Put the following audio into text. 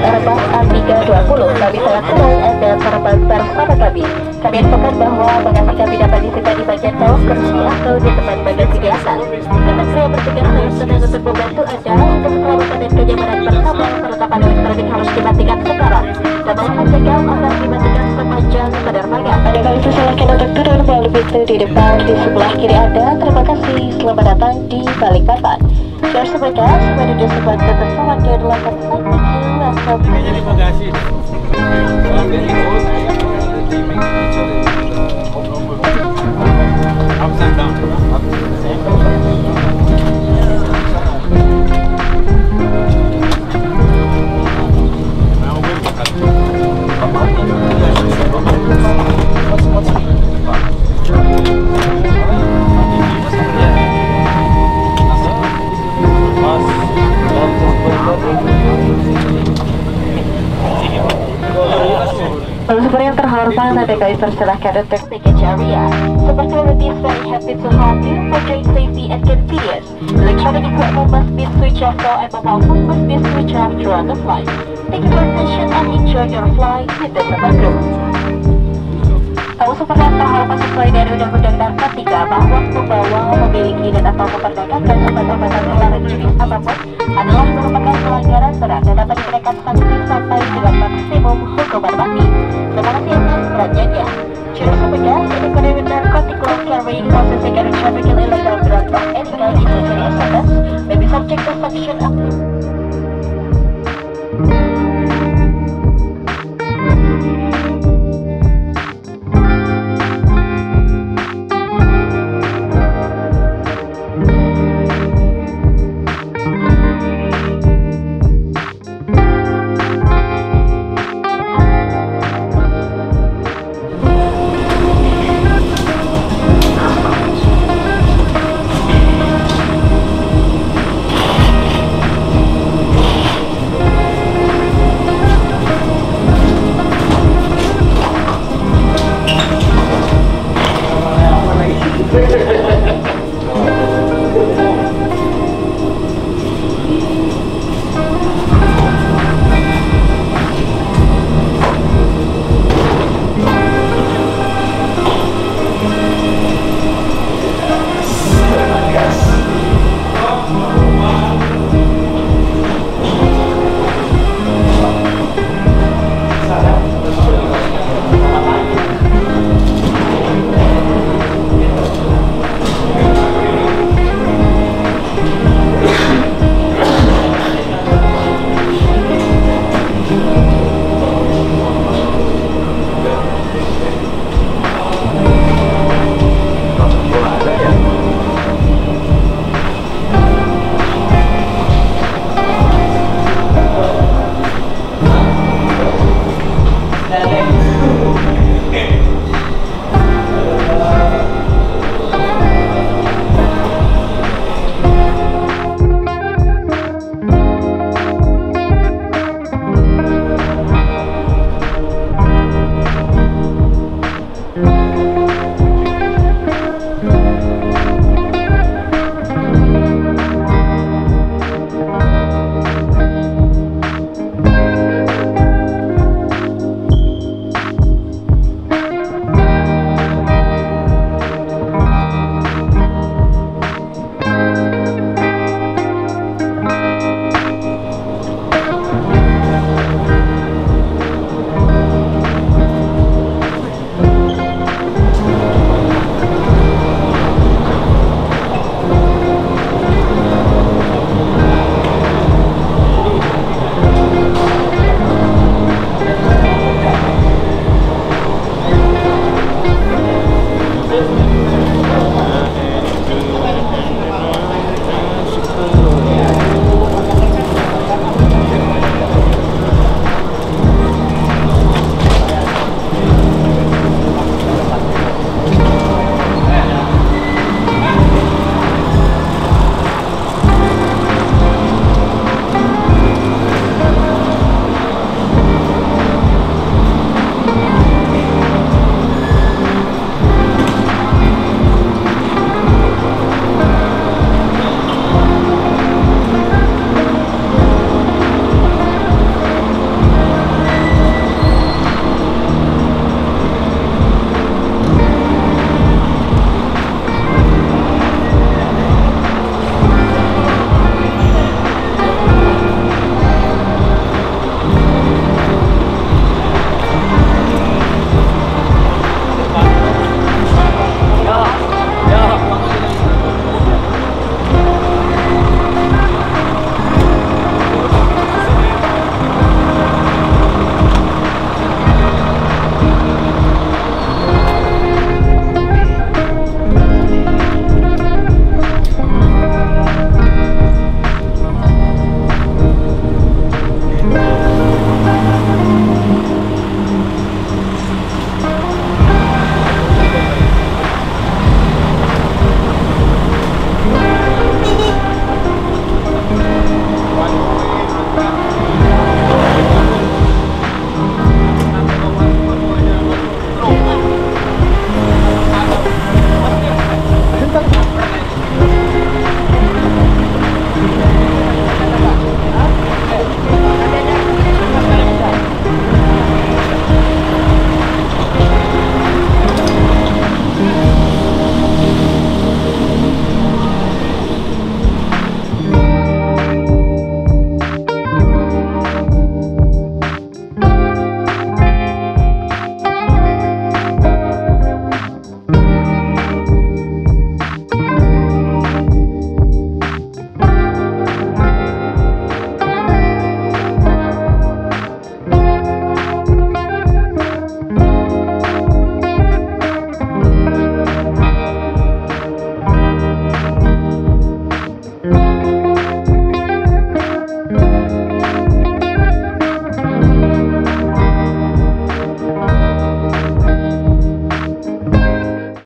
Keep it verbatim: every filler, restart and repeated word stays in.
Airbus A tiga dua puluh. Kami sangat senang Anda terbang bersama kami. Kami infokan bahwa bagasi kami dapat disimpan di bagian bawah kursi atau di tempat bagasi di atas. Karena kru yang bertugas sangat senang untuk membantu Anda untuk keselamatan dan kenyamanan bersama. Perlengkapan elektronik harus dimatikan sekarang. Dan mohon cegah agar dimatikan sepanjang penerbangan. Anda kali silakan untuk turun melalui pintu di depan di sebelah kiri Anda. Terima kasih. Selamat datang di Balikpapan. Cheers with us, whether this is about the performance you'd like to thank you as well. Jadi bagasi. Ups and down. Seperti yang terhormat, ada kami persilahkan untuk package area. Seperti Realty is very happy to have you for joint safety and convenience. Electronic equipment must be switched off now and mobile phone must be switched off throughout the flight. Thank you for your attention and enjoy your flight with the Sobat Group. Tahu seperti yang terhormat sesuai dari Undang-Undang Narkotika bahwa membawa, memiliki dan atau memperdagangkan obat-obatan terlarang jenis apapun adalah merupakan pelanggaran berat dan dapat dikenakan